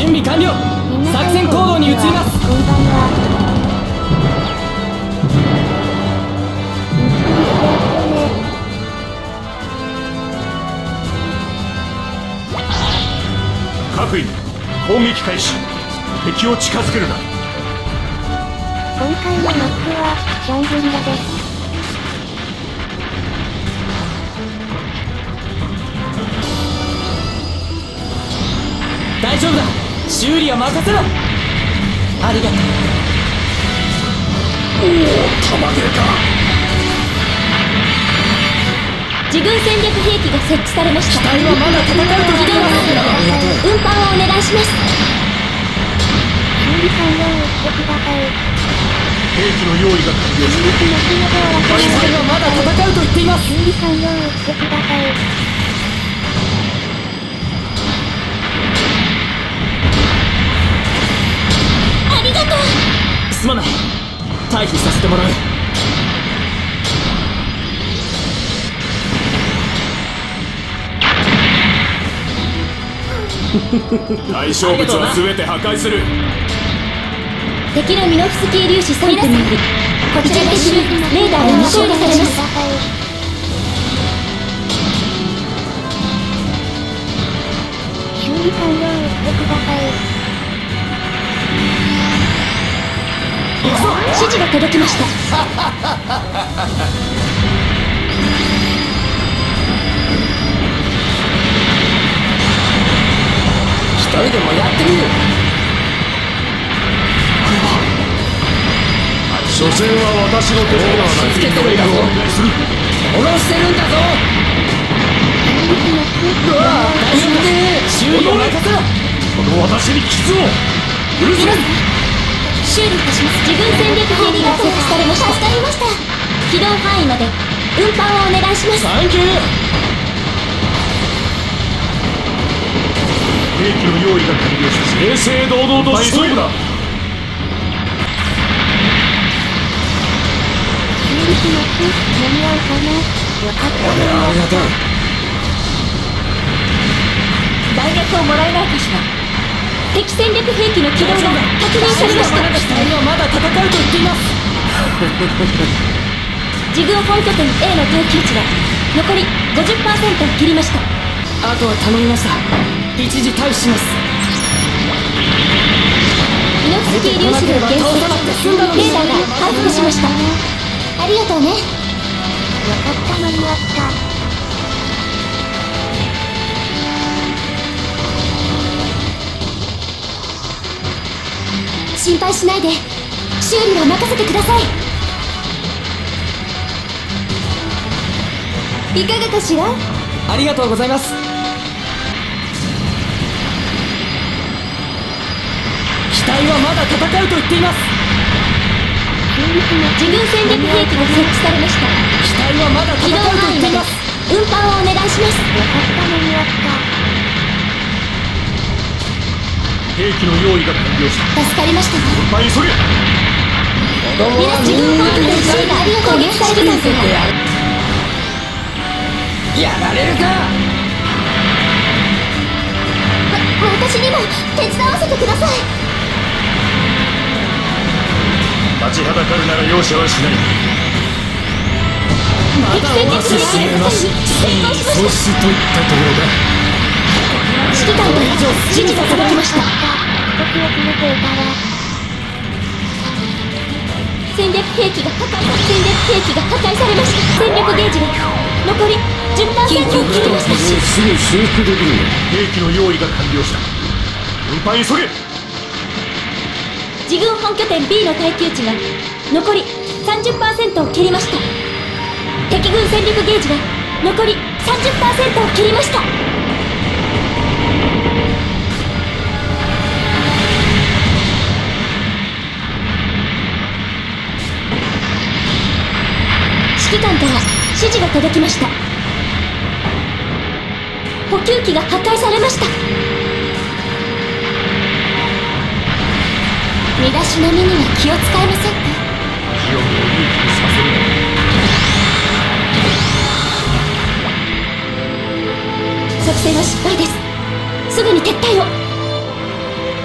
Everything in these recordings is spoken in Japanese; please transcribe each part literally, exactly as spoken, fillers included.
準備完了。作戦行動に移ります。 こんばんは。 各員攻撃開始。敵を近づけるな。 今回のマップはシャングリラです。 大丈夫だ。修理は任せろ。ありがとう。 おお、弾切れか。 自軍戦略兵器が設置されました。 機体はまだ戦うと機動範囲まで運搬をお願いします。 修理完了をしてください。 兵器の用意が完了する。 機体はまだ戦うと言っています。 修理完了をしてください。 ありがとう。 すまない。退避させてもらう。 対象物は全て破壊する。 敵のミノフスキー粒子さんてんによりこちらが一部レーダーが修理されます。 修理完了をしてください。 指示が届きました。 一人でもやってみる。 所詮は私の手ではない。 つけてるんだぞ。殺してるんだぞ。うわあ、大丈夫だ。修理を任せろ。 この私に傷を許せ。 修理いたします。自軍戦略兵器が設置されました。助かりました。機動範囲まで運搬をお願いします。 サンキュー。 兵器の用意が完了したし、正々堂々と急ぐだ。 修理します。間に合うかな。よかった。 ありがとう。 弾薬をもらえないかしら。敵戦略兵器の起動が確認されました。 機体はまだ戦うと言っています。 自軍本拠点 A の耐久値は残り ごじゅっパーセント を切りました。 あとは頼みました。一時退避します。 ミノフスキー粒子の減衰、レーダーが回復しました。ありがとうね。 よかった間に合った。 心配しないで。修理は任せてください。いかがかしら。 ありがとうございます。機体はまだ戦うと言っています。 自軍戦略兵器が設置されました。 機体はまだ戦うと機動範囲まで言っています。 運搬をお願いします。 よかった間に合った。 兵器の用意が完了した。 助かりましたわ。 運搬急げ。 皆自軍本拠点 C がありがとう。攻撃されるなんて。 やられるか。 わ私にも手伝わせてください。 立ちはだかるなら容赦はしない。 まだ終わらせしめまし。 喪失といったところだ。 指揮官から指示が届きました。 少し遅れていたら。 戦略兵器が破壊さ戦略兵器が破壊されました。戦力ゲージが残り じゅっパーセント を切りました。 すぐ修復できる。兵器の用意が完了した。運搬急げ。 自軍本拠点 B の耐久値が残り さんじゅっパーセント を切りました。敵軍戦力ゲージが残り さんじゅっパーセント を切りました。指揮官から指示が届きました。補給機が破壊されました。身だしなみには気を使えませんか。 気をもいい気にさせる。 作戦は失敗です。すぐに撤退を。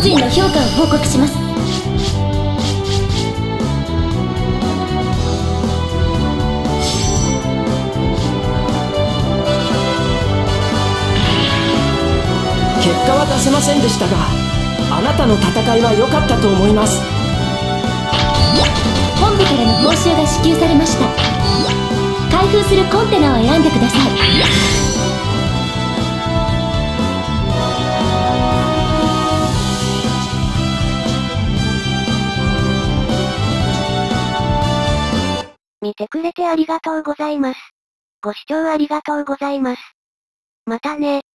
個人の評価を報告します。 結果は出せませんでしたが、あなたの戦いは良かったと思います。 本部からの報酬が支給されました。開封するコンテナを選んでください。 見てくれてありがとうございます。ご視聴ありがとうございます。またね。